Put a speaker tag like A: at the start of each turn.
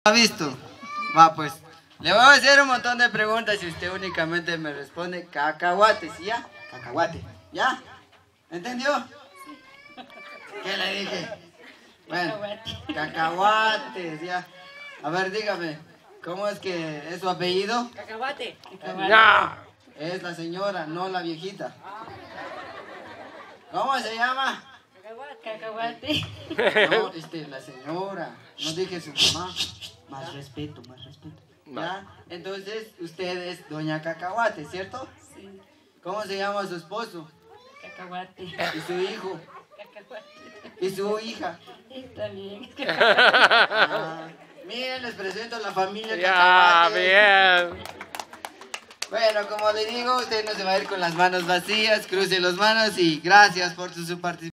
A: ha visto? Va, pues, le voy a hacer un montón de preguntas y usted únicamente me responde cacahuate, ¿sí ya? Cacahuate, ¿ya? ¿Entendió? ¿Qué le dije? Bueno, cacahuates, ya. A ver, dígame, ¿cómo es que es su apellido?
B: Cacahuate.
C: Ya.
A: Es la señora, no la viejita. ¿Cómo se llama?
B: Cacahuate.
A: No, la señora. No dije su mamá. Más respeto, más respeto. ¿Ya? Entonces, usted es doña Cacahuate, ¿cierto?
B: Sí.
A: ¿Cómo se llama su esposo?
B: Cacahuate.
A: ¿Y su hijo?
B: Cacahuate.
A: ¿Y su hija?
B: Está bien.
A: Ah, miren, les presento a la familia
C: Ya,
A: Cacahuate.
C: bien.
A: Bueno, como le digo, usted no se va a ir con las manos vacías. Cruce las manos y gracias por su participación.